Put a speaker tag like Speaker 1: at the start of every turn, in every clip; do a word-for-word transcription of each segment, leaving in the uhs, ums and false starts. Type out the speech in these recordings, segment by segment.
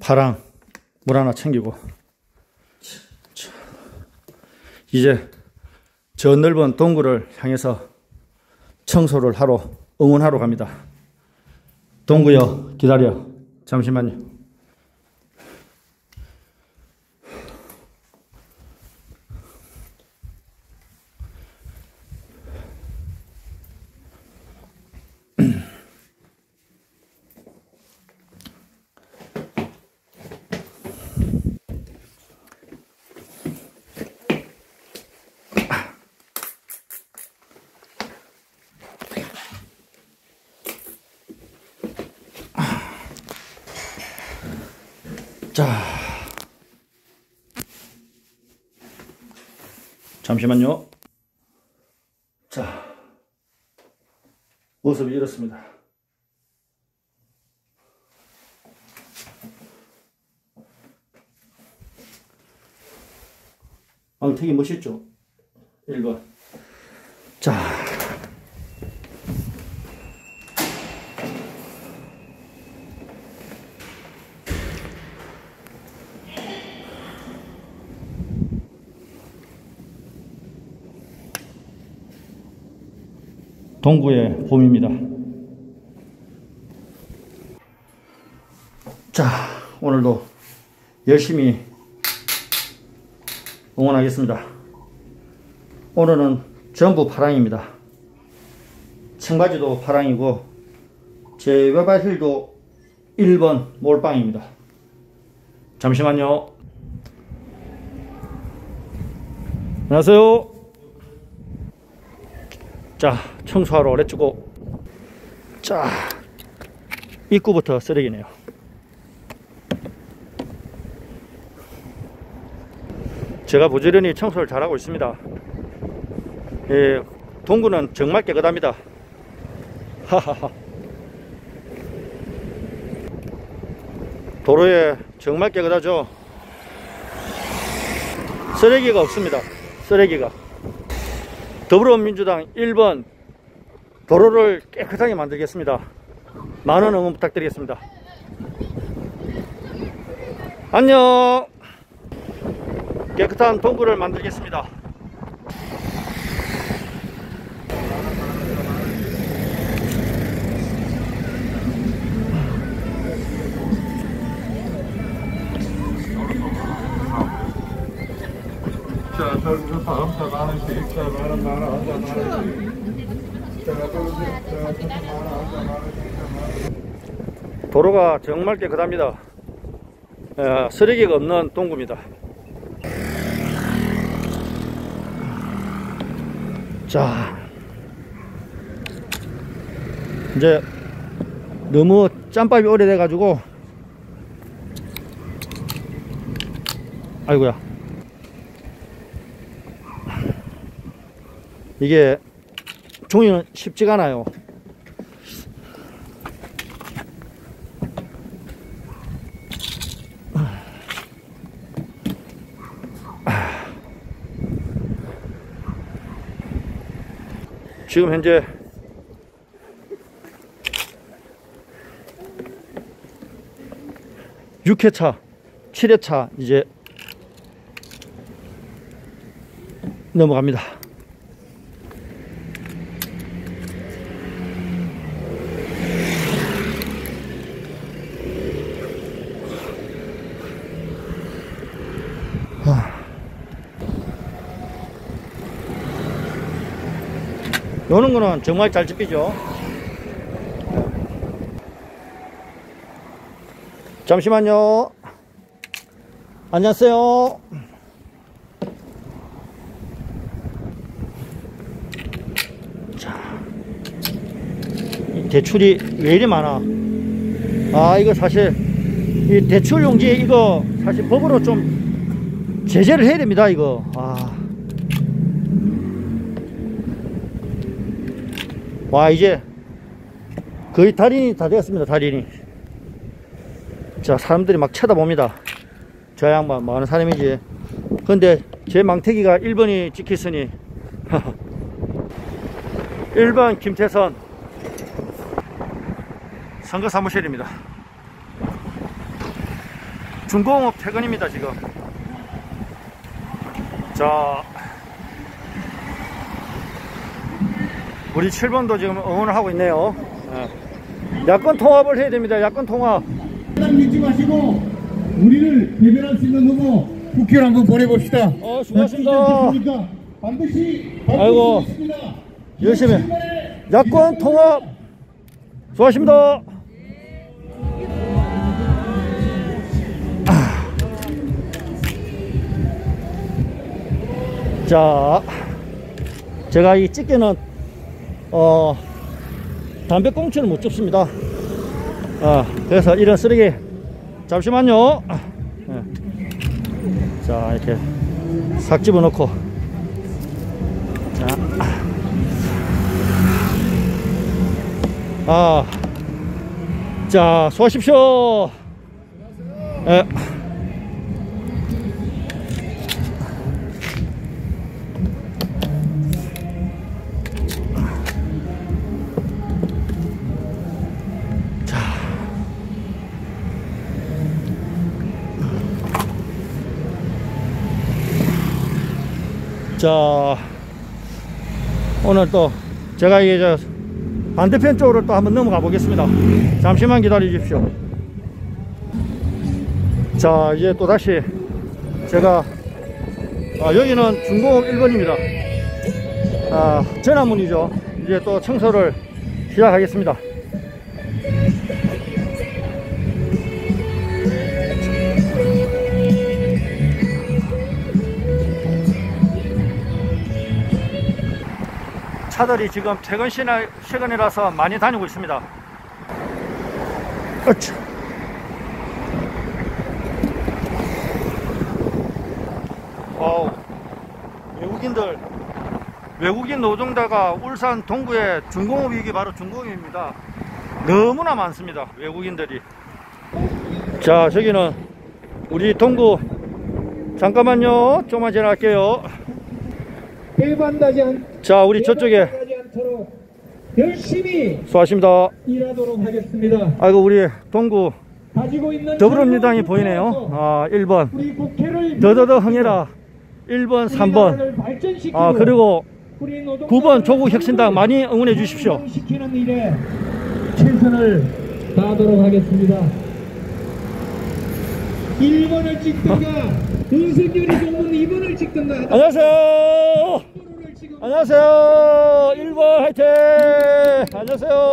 Speaker 1: 파랑 물 하나 챙기고, 이제 저 넓은 동구를 향해서 청소를 하러, 응원하러 갑니다. 동구여, 기다려. 잠시만요. 자, 잠시만요. 자, 모습이 이렇습니다. 앙택이 멋있죠? 일 번. 자, 동구의 봄입니다. 자, 오늘도 열심히 응원하겠습니다. 오늘은 전부 파랑입니다. 청바지도 파랑이고 제 외발 힐도 일 번 몰빵입니다. 잠시만요. 안녕하세요. 자, 청소하러 오래주고, 자, 입구부터 쓰레기네요. 제가 부지런히 청소를 잘하고 있습니다. 예, 동구는 정말 깨끗합니다. 하하하. 도로에 정말 깨끗하죠. 쓰레기가 없습니다. 쓰레기가. 더불어민주당 일 번 도로를 깨끗하게 만들겠습니다. 많은 응원 부탁드리겠습니다. 안녕. 깨끗한 동구를 만들겠습니다.
Speaker 2: 자, 저기서 다음 차 만원씩, 자, 만원, 만원, 한 잔, 만원씩. 자, 저기서, 자, 저기서 만원, 한 잔, 만원씩, 자, 만원.
Speaker 1: 도로가 정말 깨끗합니다. 에, 쓰레기가 없는 동구입니다. 자, 이제 너무 짬밥이 오래돼 가지고, 아이고야, 이게 종이는 쉽지가 않아요. 지금 현재 육 회차, 칠 회차 이제 넘어갑니다. 요런 거는 정말 잘 집히죠. 잠시만요. 안녕하세요. 자, 이 대출이 왜 이리 많아? 아, 이거 사실 이 대출 용지 이거 사실 법으로 좀 제재를 해야 됩니다. 이거. 아. 와, 이제 거의 달인이 다 되었습니다. 달인이. 자, 사람들이 막 쳐다봅니다. 저 양반 뭐 하는 사람이지. 근데 제 망태기가 일 번이 찍혔으니 일 번 김태선 선거 사무실입니다. 중공업 퇴근입니다 지금. 자, 우리 칠 번도 지금 응원을 하고 있네요. 네. 야권 통합을 해야 됩니다. 야권 통합.
Speaker 3: 믿지 마시고 우리를 대변할 수 있는 후보 국회로 한번 보내봅시다.
Speaker 1: 어, 수고하셨습니다.
Speaker 3: 반드시
Speaker 1: 아이고, 열심히 야권 통합 수고하십니다. 자, 제가 이 집게는 어 담배꽁초를 못 줍습니다. 어, 그래서 이런 쓰레기 잠시만요. 네. 자, 이렇게 싹 집어넣고, 자, 아, 자, 수고하십시오. 네. 자, 오늘 또 제가 이게 저 반대편 쪽으로 또 한번 넘어가 보겠습니다. 잠시만 기다려 주십시오. 자, 이제 또 다시 제가 아, 여기는 중공업 일 번입니다. 아, 전화문이죠. 이제 또 청소를 시작하겠습니다. 차들이 지금 퇴근 시간이라서 많이 다니고 있습니다. 어차. 어우, 외국인들, 외국인 노동자가 울산 동구의 중공업이 이게 바로 중공업입니다. 너무나 많습니다. 외국인들이. 자, 저기는 우리 동구, 잠깐만요. 좀만 지나갈게요.
Speaker 3: 일반하지 않.
Speaker 1: 자, 우리 저쪽에
Speaker 3: 열심히
Speaker 1: 수고하십니다.
Speaker 3: 일하도록 하겠습니다.
Speaker 1: 아이고, 우리 동구
Speaker 3: 가지고 있는
Speaker 1: 더불어민주당이 보이네요. 아, 일 번
Speaker 3: 우리 국회를
Speaker 1: 더더더 흥해라 일 번, 삼 번, 아, 그리고 구 번 조국혁신당 많이 응원해 주십시오.
Speaker 3: 시키는 일에 최선을 다하도록 하겠습니다. 일 번을 찍든가 윤석열이 좋은 이 번을 찍든가.
Speaker 1: 안녕하세요. 안녕하세요. 일 번 화이팅. 안녕하세요.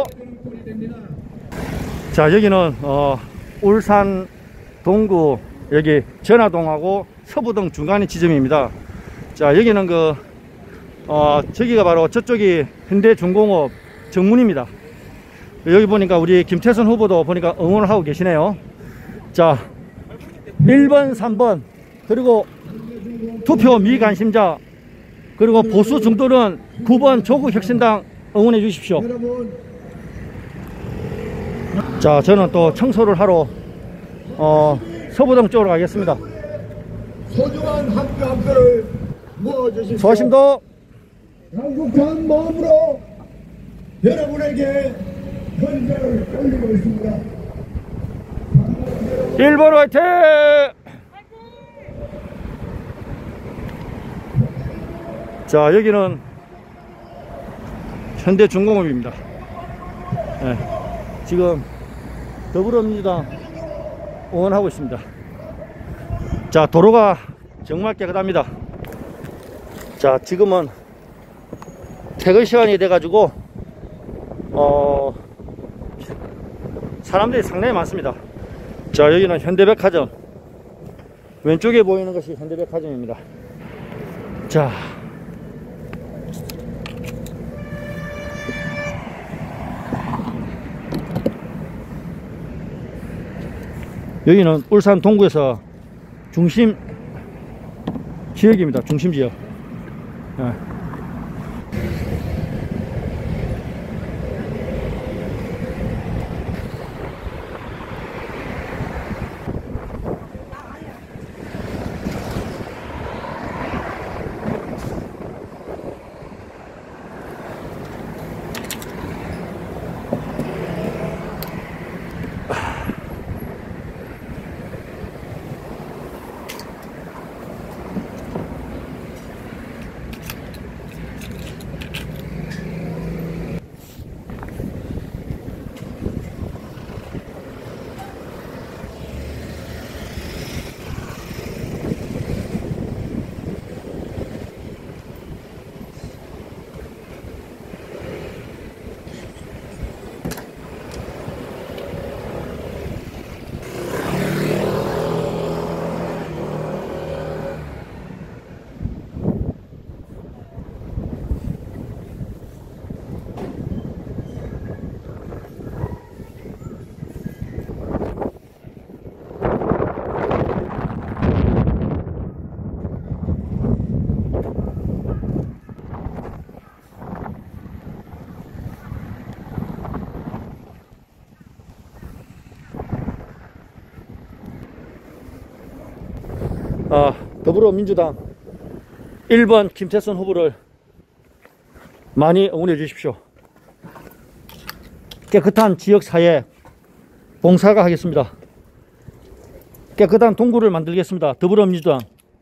Speaker 1: 자, 여기는 어, 울산 동구 여기 전화동하고 서부동 중간의 지점입니다. 자, 여기는 그 어, 저기가 바로 저쪽이 현대중공업 정문입니다. 여기 보니까 우리 김태선 후보도 보니까 응원을 하고 계시네요. 자, 일 번, 삼 번, 그리고 투표 미관심자, 그리고 보수 중도는 구 번 조국혁신당 응원해 주십시오. 자, 저는 또 청소를 하러 어, 서부동 쪽으로 가겠습니다.
Speaker 3: 소중한 한 표 한 표를 모아주십시오.
Speaker 1: 수고하십니다.
Speaker 3: 한국한 마음으로 여러분에게 현장을 올리고 있습니다.
Speaker 1: 일 번 화이팅! 자, 여기는 현대중공업입니다. 네, 지금 더불어민주당 응원하고 있습니다. 자, 도로가 정말 깨끗합니다. 자, 지금은 퇴근 시간이 돼가지고 어, 사람들이 상당히 많습니다. 자, 여기는 현대백화점, 왼쪽에 보이는 것이 현대백화점입니다. 자, 여기는 울산 동구에서 중심 지역입니다. 중심 지역. 네. 아, 더불어민주당 일 번 김태선 후보를 많이 응원해 주십시오. 깨끗한 지역사회 봉사가 하겠습니다. 깨끗한 동구를 만들겠습니다. 더불어민주당.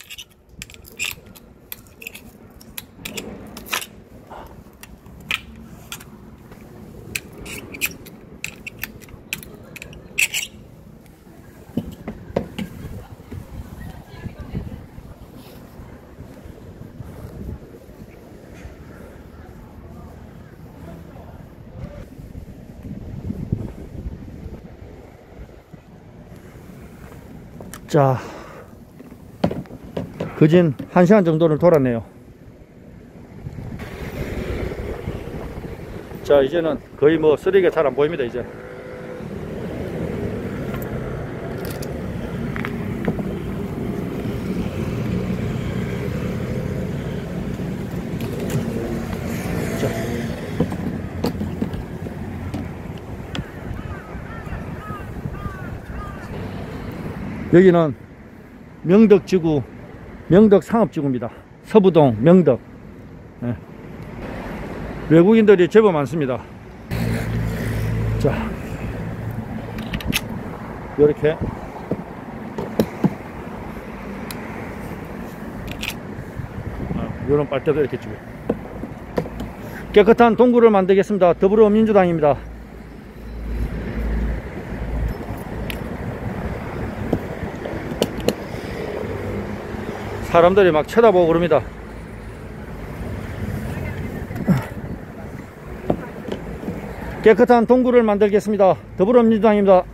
Speaker 1: 자, 거진 한 시간 정도를 돌았네요. 자, 이제는 거의 뭐 쓰레기가 잘 안 보입니다. 이제 자. 여기는 명덕지구, 명덕상업지구입니다. 서부동 명덕. 네. 외국인들이 제법 많습니다. 자, 이렇게 이런 빨대도 이렇게 주고 깨끗한 동구를 만들겠습니다. 더불어민주당입니다. 사람들이 막 쳐다보고 그럽니다. 깨끗한 동구를 만들겠습니다. 더불어민주당입니다.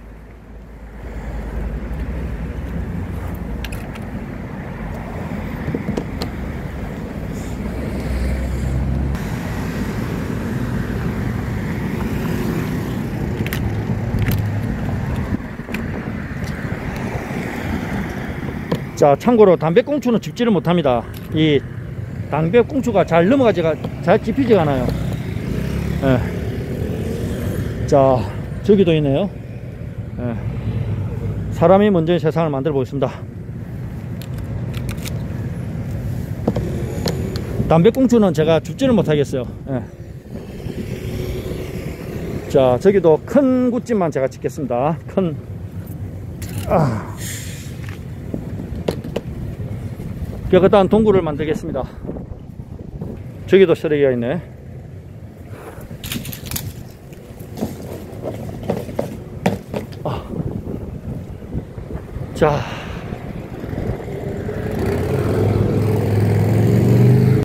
Speaker 1: 자, 참고로 담배꽁초는 집지를 못합니다. 이 담배꽁초가 잘 넘어가지가 잘 집히지가 않아요. 예. 자, 저기도 있네요. 예. 사람이 먼저 세상을 만들어 보겠습니다. 담배꽁초는 제가 줍지를 못하겠어요. 예. 자, 저기도 큰 굿집만 제가 짓겠습니다. 큰 아. 깨끗한 동굴을 만들겠습니다. 저기도 쓰레기가 있네. 아. 자,